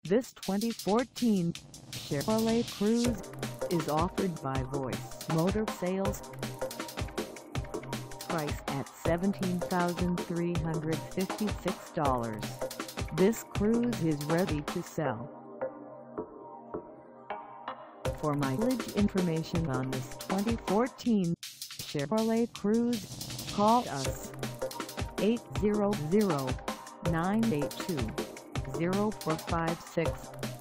This 2014 Chevrolet Cruze is offered by Voice Motor Sales. Price at $17,356. This Cruze is ready to sell. For mileage information on this 2014 Chevrolet Cruze, call us 800-982-0456.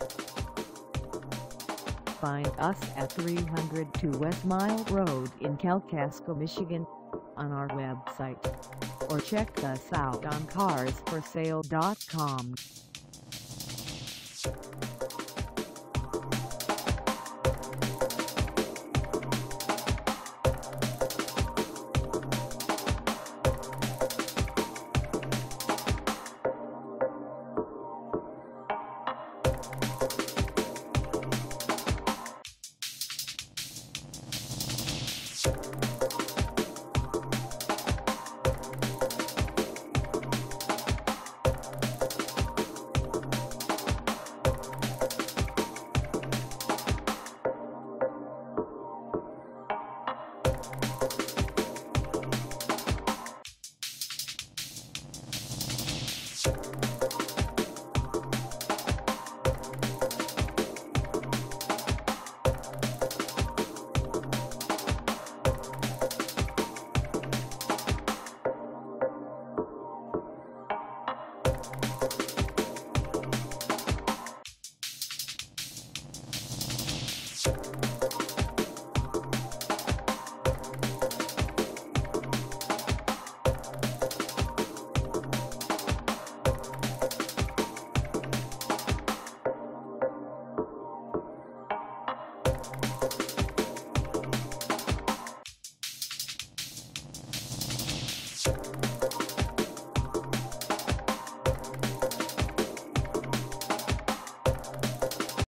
Find us at 302 W Mile Road in Kalkaska, Michigan, on our website, or check us out on carsforsale.com.